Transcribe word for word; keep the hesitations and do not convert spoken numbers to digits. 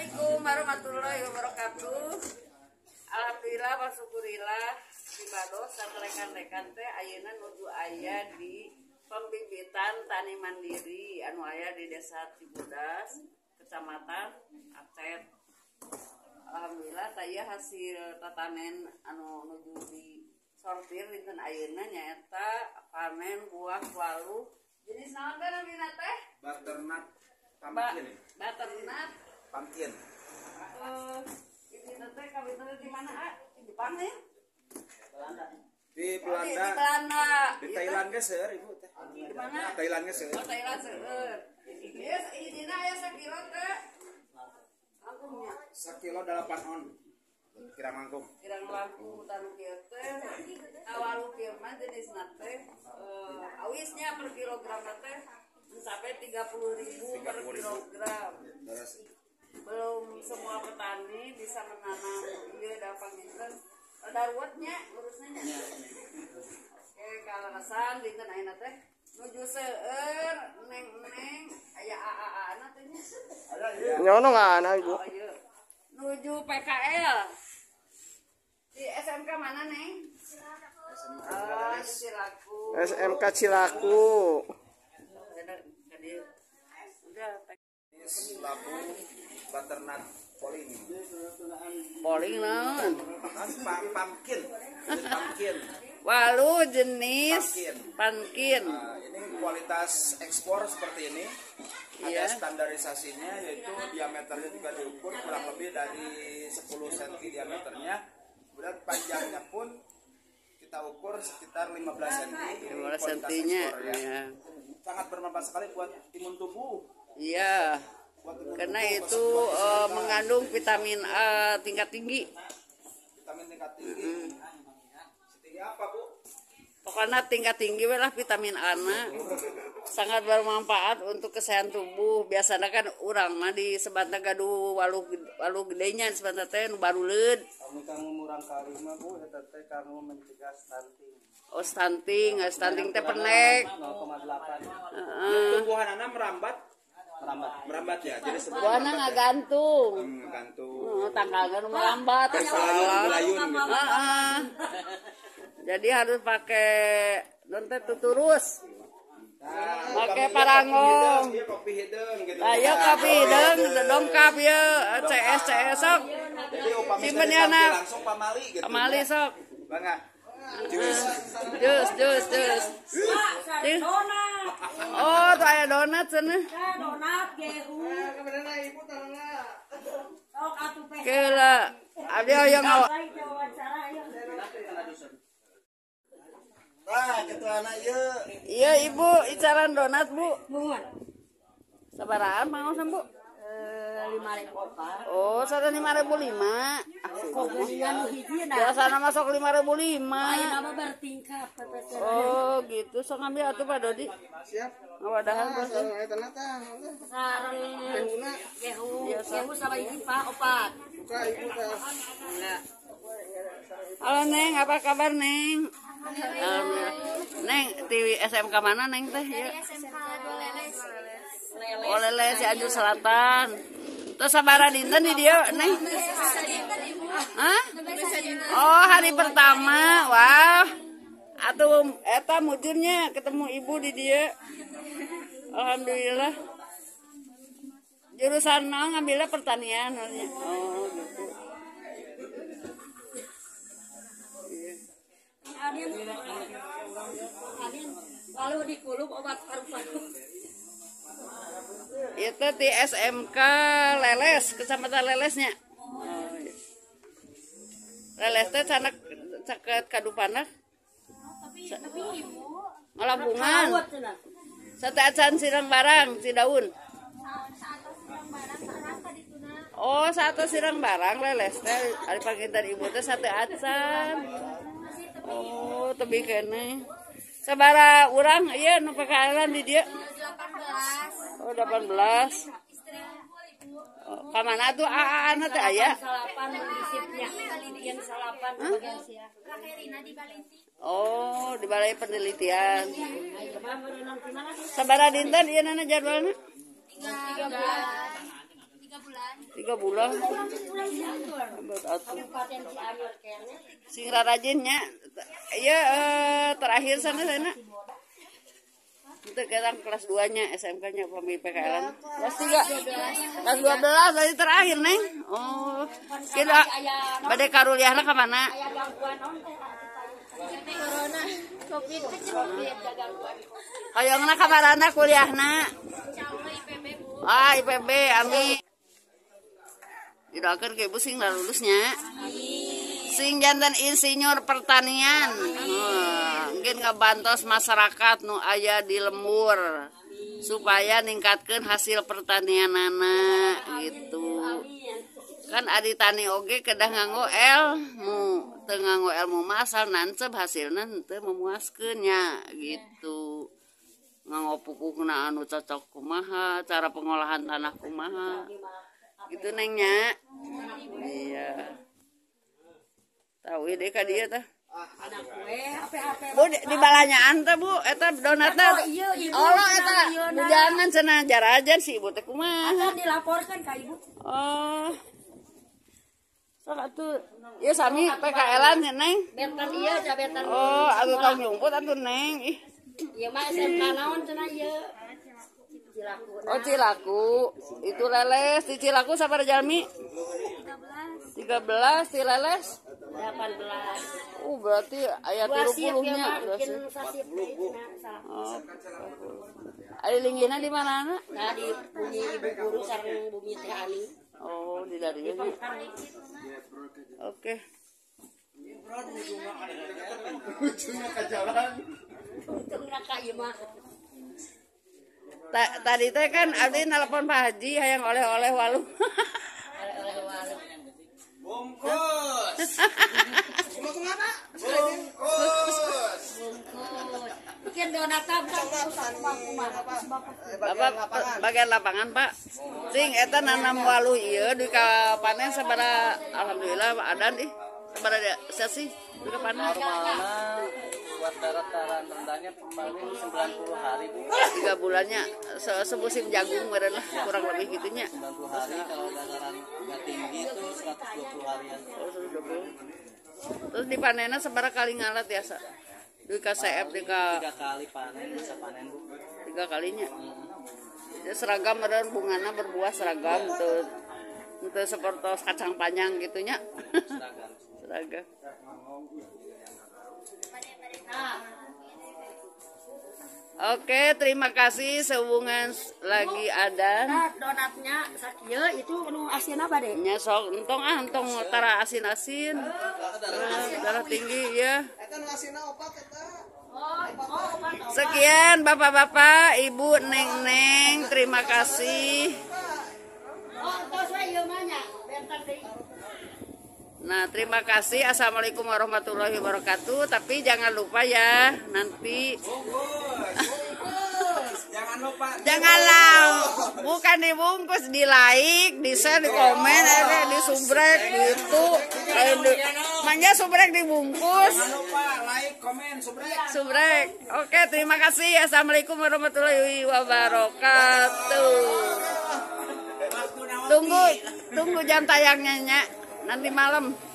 Assalamualaikum warahmatullahi wabarakatuh. Alhamdulillah wa syukurillah ibadah sarekan-rekan teh ayeuna nuju aya di pembibitan tani mandiri anu aya di Desa Cibodas, Kecamatan Aceh. Alhamdulillah taya hasil tatanen anu nuju di sortir dinten ayeuna nyaeta panen buah walu jenis naon teh namina teh? Butternut pumpkin. Butternut Pumpkin. Uh, ini teh kami teh di mana ah? Di Jepang ya? Di Di Belanda. Belanda. Di Thailand ge seueur ibu teh. Di mana? Thailand ge seueur. Oh, Thailand seueur. Geus idina aya sakilo teh. Angkungnya. Sakilo delapan on. Kira mangkung. Kirang lampu tanu kieu teh. Awalu kieu mah jenisna teh eh awisnya per kilogram teh sampai tiga puluh ribu per kilogram. Belum semua petani bisa menanam ieu da panginten daruatnya urusnya. Oke, kalasan dinten ayeuna teh nuju seueur neng-neng aya A A A-na teh nya. Nyono ngana ibu. Oh, ieu. Nuju P K L. Di S M K mana, Neng? Oh, di Cilaku. S M K Cilaku. Udah, Labu butternut polling. polling naon? Pumpkin. Pumpkin. Walu jenis Pumpkin. pumpkin. Nah, ini kualitas ekspor seperti ini. Ada Iya. standarisasinya yaitu diameternya juga diukur kurang lebih dari sepuluh sentimeter diameternya. Kemudian panjangnya pun kita ukur sekitar lima belas sentimeter. lima belas sentinya. Ya. Ya. Sangat bermanfaat sekali buat imun tubuh. Iya. Buat imun Karena tubuh, itu buat eh, kesehatan, mengandung vitamin A tingkat tinggi. vitamin tingkat tinggi. Setinggi apa, Bu? Pokoknya tingkat tinggi we lah vitamin A na sangat bermanfaat untuk kesehatan tubuh. Biasanya kan urang mah di sebatna gaduh walu walu gedenya di sebatna teh nu baruleud. Kami kanggo murang kali mah Bu eta teh kanggo mencegah stunting. Oh stunting, stunting teh pendek. nol koma delapan Heeh. Tumbuhanana merambat, merambat. merambat ya. Jadi sebelum Buana ngagantung. Hmm, gantung. Heeh, tanggalnya nu melambat. Melayun gitu. Heeh. Jadi harus pakai donte tuturus. Pakai parangong. Dia kopi hidung gitu. Ayo kopi deung dongkap ye C S C S sok. Jadi upami Simpen dari ya, pamali Nak. langsung pamali gitu. Kemali sok. Bangga. Jus. Jus jus jus. Jus. Oh, tuh aya donat cenah. Donat gehu. Sok atuh teh. Keula. Abdi hoyong awak. Baik wawancara aya. Wah, ketua anak ieu. Iya, Ibu, icaran donat, Bu. Muhun. Sabaraan mau Bu? Eh lima ribu opat. Oh, sada lima ribu lima. Kok geungan hiji na. Biasana masuk lima ribu lima. Ayo nama bertingkat pepes. Oh, gitu. Sok ngambil atuh Pak Dodi. Siap. Ngawadahan bos. Eta na tah. Sareng gehu. Gehu sama hiji Pak opat. Buka ibu tah. Halo Neng, apa kabar Neng? Alhamdulillah. Neng, di S M K mana Neng teh? Ya. S M K Dua Leles. Oh, Lele Cianjur Selatan. Terus sabaraha dinten di dia Neng? Bisa dinten Ibu. Hah? Bisa dinten. Oh, hari pertama. Wah. Atuh eta mujurnya ketemu ibu di dia. Alhamdulillah. Jurusan naon ngambilnya pertanian. Oh, gitu. Adin. Adin. Lalu dikuluk obat paru-paru. Itu di S M K Leles, Kecamatan Lelesnya. Leles teh canak caket Kadupana. Tapi tapi Ibu Ngalabungan. Awat cenah. Sate acan sirang barang, si daun. saat sedang barang rasa dituna. Oh, satu sirang barang Leles teh ari panginten ibu teh sate acan. Oh, tebih keneh. Sabaraha urang ieu nu P K L-an di dieu? delapan belas. Oh, delapan belas. Istri unggul Ibu. Oh, ka mana tuh A A na teh aya? Salapan disipnya. Yang salapan bagian sia. Kaherina di Balenti. Oh, di Balai Penelitian. Ayo mah berenang di mana? Sabaraha dinten ieu nana jadwalna? Tiga bulan. Tiga bulan. Tiga bulan. Sing rajinnya. Iya eh, terakhir sana sana. Itu sekarang kelas dua nya S M K-nya pembi P K L. Kelas tiga. Kelas dua belas tadi terakhir, Neng. Oh. Kira bade karuliahna ka mana? Corona, Covid, Covid gangguan. Hoyongna ka marana kuliahna? Insyaallah I P B, Bu. Ah, I P B, amin. Didoakeun ke Ibu sing lulusnya. Sing jantan insinyur pertanian. Oh, mungkin ngabantos masyarakat nu aya di lembur supaya ningkatkeun hasil pertanianana gitu. Kan adi tani oge kedah nganggo ilmu, teu nganggo ilmu masal nancep hasilna teu memuaskeun nya gitu. Nganggo pupukna anu cocok kumaha, cara pengolahan tanah kumaha. Gitu Neng nya. Iya. Tahu ide ka dieu teh. Bu di, di balanyaan teh Bu, eta donatna. Oh, eta jangan cenah jarajan si Ibu teh kumaha. Akan dilaporkan ka Ibu. Oh. Sok atuh. Ieu sami P K L-an ya Neng. Betan ieu jabetan. Oh, atuh tong nyumput atuh Neng. Ih. Ieu mah S M K naon cenah ieu? Cilaku. Oh Cilaku. Itu leles di Cilaku sabaraha jalmi? tiga belas di leles. delapan belas. Oh, berarti aya tiga puluh-nya. Oh. Ari linggihna di mana? Nah di bumi Ibu Guru sareng bumi Teh Ani. Oh, di dari ini. Oke. Ujungnya ke jalan. Tengah ka ieu mah. Ta tadi teh kan abdi nelpon Pak Haji hayang oleh-oleh walu. Oleh-oleh walu. Bungkus. Mau kemana? Bungkus. Bungkus. Bikin donatna Bapak bagian lapangan, Pak. Sing eta nanam walu ieu di ka panen sabaraha alhamdulillah adan ih. Sabaraha sesi di ka panen. Normalna buat dataran rendahnya paling sembilan puluh hari Bu. Tiga bulannya se semusim jagung meureun lah kurang lebih gitunya. sembilan puluh hari kalau dataran nggak tinggi itu seratus dua puluh harian. Oh, seratus dua puluh. Terus dipanenna sabaraha kali ngalat biasa? Di K C F di ka Tiga kali panen bisa panen Bu. tiga kalinya. Ya, seragam meureun bungana berbuah seragam teu teu sapertos kacang panjang gitunya. Seragam. Seragam. Oke, terima kasih sehubungan lagi ada. Nah, donatnya sakieu itu nu asin apa deh? Nya sok entong ah entong tara asin-asin. Darah tinggi ya. Sekian Bapak-bapak, Ibu, Neng-neng, terima kasih. Oh, tos we ieu mah nya. Bentar deui. Nah, terima kasih. Assalamualaikum warahmatullahi wabarakatuh. Tapi jangan lupa ya, nanti Jangan lupa. janganlah bukan dibungkus, di like, di share, di komen, eh, di subrek gitu. Eh, di- Manja subrek dibungkus. Jangan lupa like, komen, subrek. Subrek. Oke, terima kasih. Assalamualaikum warahmatullahi wabarakatuh. Tunggu, tunggu jam tayangnya Nya. Nanti malam.